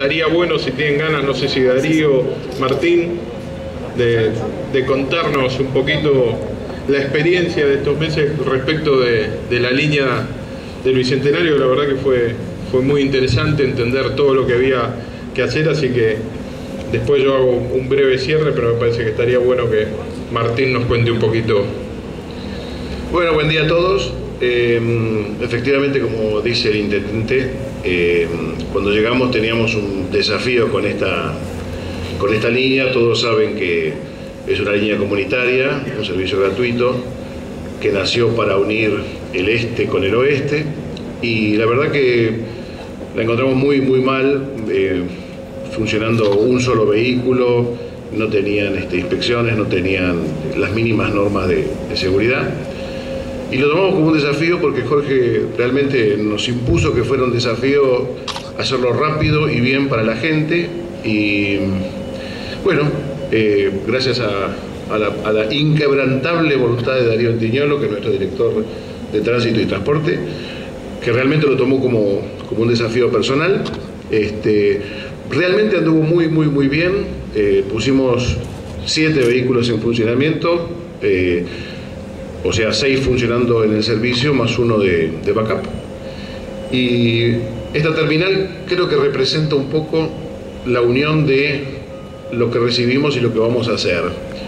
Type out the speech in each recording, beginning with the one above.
Estaría bueno, si tienen ganas, no sé si Darío, Martín, de contarnos un poquito la experiencia de estos meses respecto de la línea del Bicentenario. La verdad que fue muy interesante entender todo lo que había que hacer, así que después yo hago un breve cierre, pero me parece que estaría bueno que Martín nos cuente un poquito. Bueno, buen día a todos. Efectivamente, como dice el intendente, cuando llegamos teníamos un desafío con esta línea. Todos saben que es una línea comunitaria, un servicio gratuito, que nació para unir el este con el oeste, y la verdad que la encontramos muy mal, funcionando un solo vehículo, no tenían inspecciones, no tenían las mínimas normas de seguridad. Y lo tomamos como un desafío porque Jorge realmente nos impuso que fuera un desafío hacerlo rápido y bien para la gente. Y bueno, gracias a la inquebrantable voluntad de Darío Antiñolo, que es nuestro director de Tránsito y Transporte, que realmente lo tomó como un desafío personal. Realmente anduvo muy bien. Pusimos 7 vehículos en funcionamiento, o sea, 6 funcionando en el servicio, más 1 de backup. Y esta terminal creo que representa un poco la unión de lo que recibimos y lo que vamos a hacer.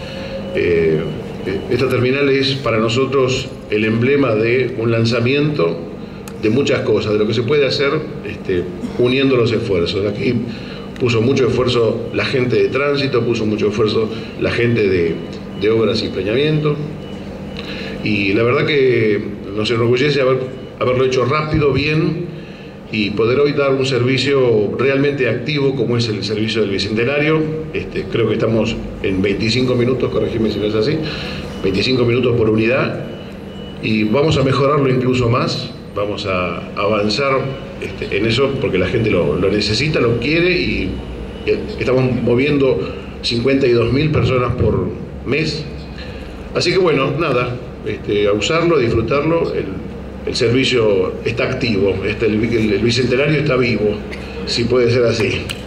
Esta terminal es para nosotros el emblema de un lanzamiento de muchas cosas, de lo que se puede hacer uniendo los esfuerzos. Aquí puso mucho esfuerzo la gente de tránsito, puso mucho esfuerzo la gente de obras y planeamiento. Y la verdad que nos enorgullece haberlo hecho rápido, bien, y poder hoy dar un servicio realmente activo como es el servicio del Bicentenario. Creo que estamos en 25 minutos, corregime si no es así, 25 minutos por unidad, y vamos a mejorarlo incluso más, vamos a avanzar en eso porque la gente lo necesita, lo quiere, y estamos moviendo 52.000 personas por mes. Así que bueno, nada, a usarlo, a disfrutarlo. El servicio está activo, el Bicentenario está vivo, si puede ser así.